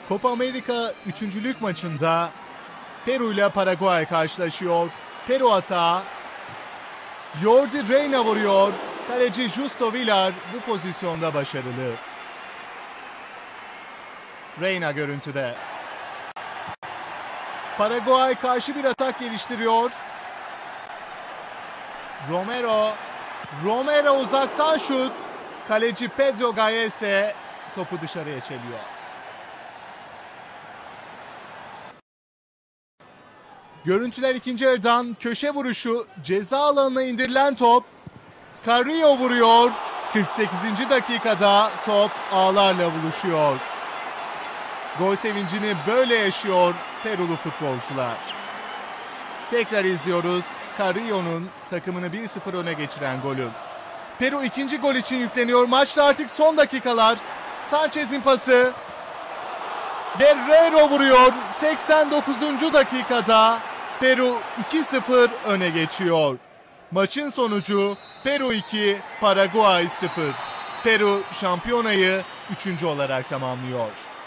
Copa America üçüncülük maçında Peru ile Paraguay karşılaşıyor. Peru atağı. Jordi Reyna vuruyor. Kaleci Justo Villar bu pozisyonda başarılı. Reyna görüntüde. Paraguay karşı bir atak geliştiriyor. Romero uzaktan şut. Kaleci Pedro Gayese topu dışarıya çeliyor. Görüntüler ikinci yarıdan. Köşe vuruşu, ceza alanına indirilen top. Carrillo vuruyor. 48. dakikada top ağlarla buluşuyor. Gol sevincini böyle yaşıyor Perulu futbolcular. Tekrar izliyoruz Carrillo'nun takımını 1-0 öne geçiren golü. Peru ikinci gol için yükleniyor. Maçta artık son dakikalar. Sanchez'in pası. Guerrero vuruyor. 89. dakikada Peru 2-0 öne geçiyor. Maçın sonucu Peru 2, Paraguay 0. Peru şampiyonayı 3. olarak tamamlıyor.